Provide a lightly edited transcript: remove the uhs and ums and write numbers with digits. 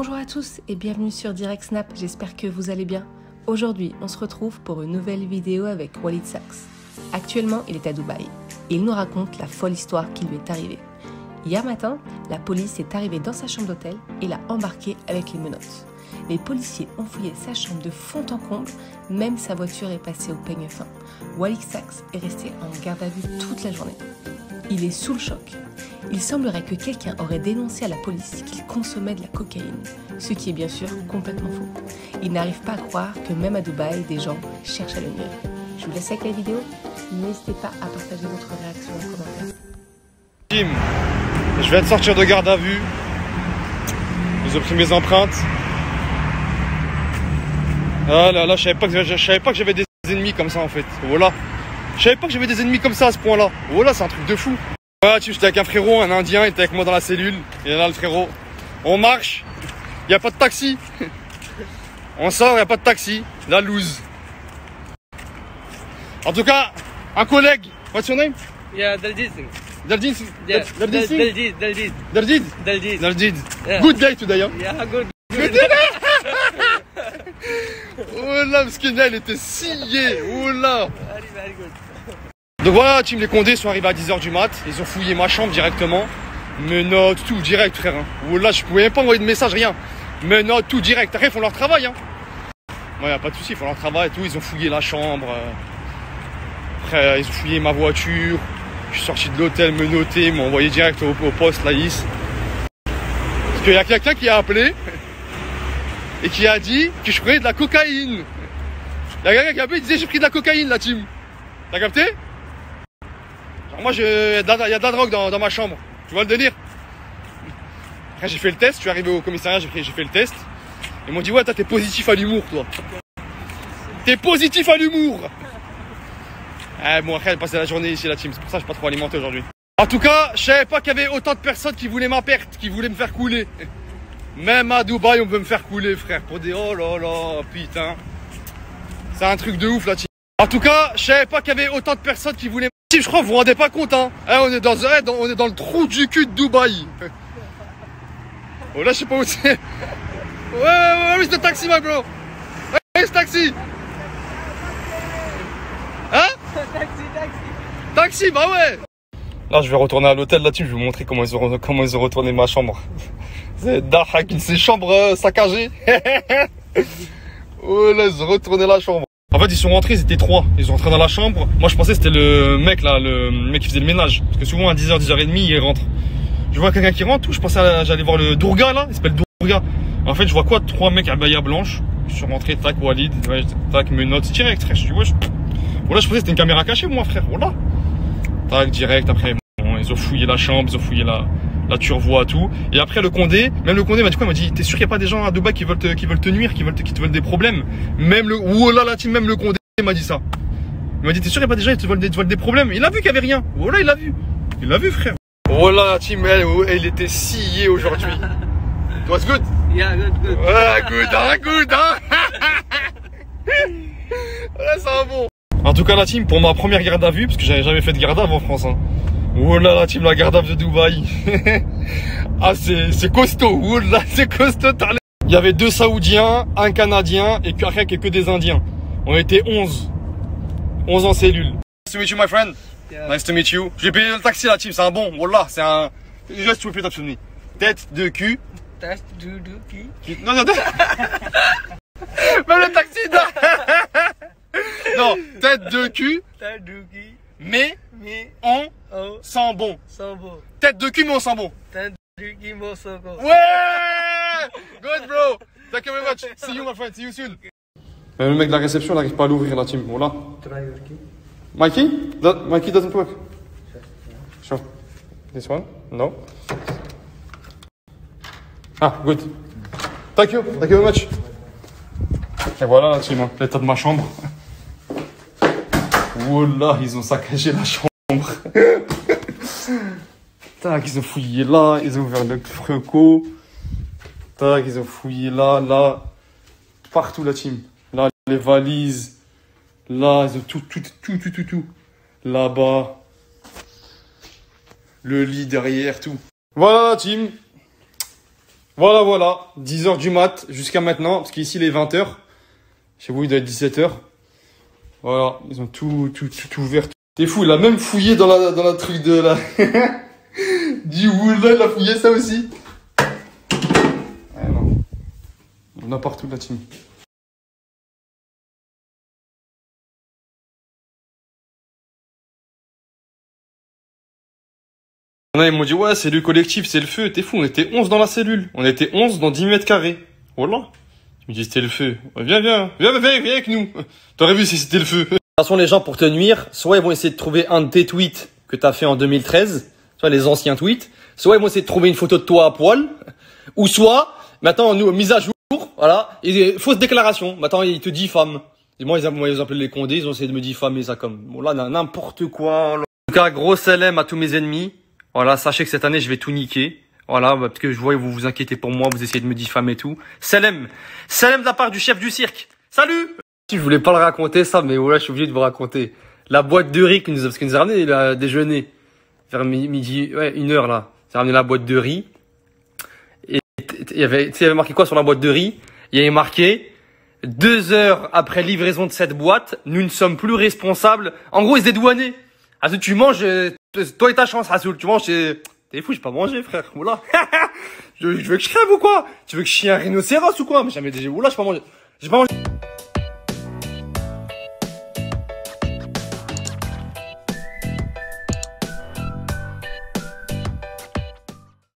Bonjour à tous et bienvenue sur Direct Snap, j'espère que vous allez bien. Aujourd'hui, on se retrouve pour une nouvelle vidéo avec Walid Saks. Actuellement, il est à Dubaï et il nous raconte la folle histoire qui lui est arrivée. Hier matin, la police est arrivée dans sa chambre d'hôtel et l'a embarqué avec les menottes. Les policiers ont fouillé sa chambre de fond en comble, même sa voiture est passée au peigne fin. Walid Saks est resté en garde à vue toute la journée. Il est sous le choc. Il semblerait que quelqu'un aurait dénoncé à la police qu'il consommait de la cocaïne, ce qui est bien sûr complètement faux. Il n'arrive pas à croire que même à Dubaï, des gens cherchent à le nuire. Je vous laisse avec la vidéo. N'hésitez pas à partager votre réaction en commentaire. Jim, je viens de sortir de garde à vue. Ils ont pris mes empreintes. Ah là là, je savais pas que j'avais des ennemis comme ça en fait. Voilà. Je savais pas que j'avais des ennemis comme ça à ce point-là. Voilà, c'est un truc de fou. Voilà, j'étais avec un frérot, un indien, il était avec moi dans la cellule. Et là, le frérot. On marche, il n'y a pas de taxi. On sort, il n'y a pas de taxi. La loose. En tout cas, un collègue. What's your name? Yeah, Daljid. Daljid? Yeah, Daljid? Daljid. Daljid? Daljid. Daljid. Yeah. Good day today, hein? Yeah, good. Oh là, parce que là, il était scié. Oh là. Very good. Donc voilà, team, les Condés sont arrivés à 10h du mat. Ils ont fouillé ma chambre directement. Menottes, tout direct, frère. Oh là, je pouvais même pas envoyer de message, rien. Menottes, tout direct. Après, ils font leur travail, hein. Ouais, y a pas de souci, ils font leur travail et tout. Ils ont fouillé la chambre. Après, ils ont fouillé ma voiture. Je suis sorti de l'hôtel menotté. Ils m'ont envoyé direct au poste, la IS. Parce qu'il y a quelqu'un qui a appelé et qui a dit que je prenais de la cocaïne. Il y a quelqu'un qui a appelé et disait j'ai pris de la cocaïne, la team. T'as capté? Genre moi, il y a de la drogue dans ma chambre. Tu vois le délire? Après, j'ai fait le test. Je suis arrivé au commissariat, j'ai fait le test. Ils m'ont dit ouais, toi, t'es positif à l'humour, toi. T'es positif à l'humour. Bon, après, elle passait la journée ici, la team. C'est pour ça que je suis pas trop alimenté aujourd'hui. En tout cas, je savais pas qu'il y avait autant de personnes qui voulaient ma perte, qui voulaient me faire couler. Même à Dubaï, on peut me faire couler, frère. Pour dire oh là là, putain. C'est un truc de ouf, la team. En tout cas, je savais pas qu'il y avait autant de personnes qui voulaient. Je crois que vous vous rendez pas compte, hein. On est dans le trou du cul de Dubaï. Oh là, je sais pas où c'est. Ouais, c'est le taxi, my bro. Ouais, c'est taxi. Hein? Taxi, bah ouais. Là, je vais retourner à l'hôtel là-dessus. Je vais vous montrer comment ils ont retourné ma chambre. C'est Dahak, ces chambres saccagées. Oh là, ils ont retourné la chambre. En fait, ils sont rentrés, ils étaient 3. Ils sont rentrés dans la chambre. Moi, je pensais que c'était le mec là, le mec qui faisait le ménage. Parce que souvent à 10h, 10h30, il rentre. Je vois quelqu'un qui rentre. Je pensais j'allais voir le Dourga là. Il s'appelle Dourga. En fait, je vois quoi? 3 mecs à Baïa Blanche. Je suis rentré, tac, Walid. Ouais, tac, menottes direct, frère. Je dis, ouais. Voilà, je pensais que c'était une caméra cachée, moi, frère. Voilà. Tac, direct. Après, bon, ils ont fouillé la chambre, ils ont fouillé la turvoie, tout. Et après, le Condé, même le Condé m'a dit quoi? Il m'a dit, t'es sûr qu'il n'y a pas des gens à Dubaï qui veulent te nuire, qui te veulent des problèmes? Même le, oh là, la team, même le Condé m'a dit ça. Il m'a dit, t'es sûr qu'il n'y a pas des gens qui te veulent des problèmes? Il a vu qu'il n'y avait rien. Oh là, il l'a vu. Il l'a vu, frère. Oh là, la team, elle était sciée aujourd'hui. It was good? Yeah, good. Ouais, good, hein. Ouais, ça va bon. En tout cas, la team, pour ma première garde à vue, parce que j'avais jamais fait de garde à vue en France, hein. Oh là, la team, la garde à vue de Dubaï. Ah, c'est costaud. Oh là, c'est costaud. Il y avait 2 Saoudiens, un Canadien et après, que des Indiens. On était 11. 11 en cellule. Nice to meet you, my friend. Yeah. Nice to meet you. J'ai payé le taxi, la team, c'est un bon. Wallah, c'est un. Just repeat after me. Tête de cul. Tête de cul. Non. Même le taxi, non. Non, tête de cul. Tête de cul. Mais on sent bon. Tête de cul, mais on sent bon. Tête de cul, mais on sent bon. Ouais. Good, bro. Thank you very much. See you, my friend. See you soon. Le mec de la réception, il n'arrive pas à l'ouvrir, la team. Voilà. Try your key. My key? My key doesn't work. Sure. This one? No. Ah, good. Thank you very much. Et voilà, la team, l'état de ma chambre. Oh là, ils ont saccagé la chambre. Tac, ils ont fouillé là, ils ont ouvert le frigo. Tac, ils ont fouillé là. Partout, la team. Là, les valises. Là, ils ont tout. Là-bas. Le lit derrière, tout. Voilà, la team. Voilà, 10h du mat jusqu'à maintenant, parce qu'ici il est 20h. Chez vous il doit être 17h. Voilà, ils ont tout ouvert. T'es fou, il a même fouillé dans la truc de la... du wool là, il a fouillé ça aussi. Ah non. On a partout la team. Ils m'ont dit ouais c'est le collectif, c'est le feu, t'es fou, on était 11 dans la cellule, on était 11 dans 10 mètres carrés. Voilà. Je me dis c'était le feu. Ouais, viens avec nous. T'aurais vu si c'était le feu. De toute façon les gens pour te nuire, soit ils vont essayer de trouver un de tes tweets que t'as fait en 2013, soit les anciens tweets, soit ils vont essayer de trouver une photo de toi à poil, ou soit, maintenant nous, mise à jour, voilà, et fausse déclaration, maintenant ils te diffament. Et moi ils ont appelé les Condés, ils ont essayé de me diffamer ça comme, bon là n'importe quoi. En tout cas gros LM à tous mes ennemis. Voilà, sachez que cette année, je vais tout niquer. Voilà, parce que je vois que vous vous inquiétez pour moi, vous essayez de me diffamer et tout. Salam de la part du chef du cirque. Salut! Je voulais pas le raconter ça, mais voilà, je suis obligé de vous raconter. La boîte de riz parce qu'il nous a ramené le déjeuner. Vers midi, ouais, 1h là. Il a ramené la boîte de riz. Et il y avait marqué quoi sur la boîte de riz? Il y avait marqué 2 heures après livraison de cette boîte, nous ne sommes plus responsables. En gros, ils se dédouanaient. Ah, tu manges, toi et ta chance, Rasoul, tu manges, t'es fou, j'ai pas mangé, frère, oula. je veux que je crève ou quoi? Tu veux que je chie un rhinocéros ou quoi? Mais jamais, oula, j'ai pas mangé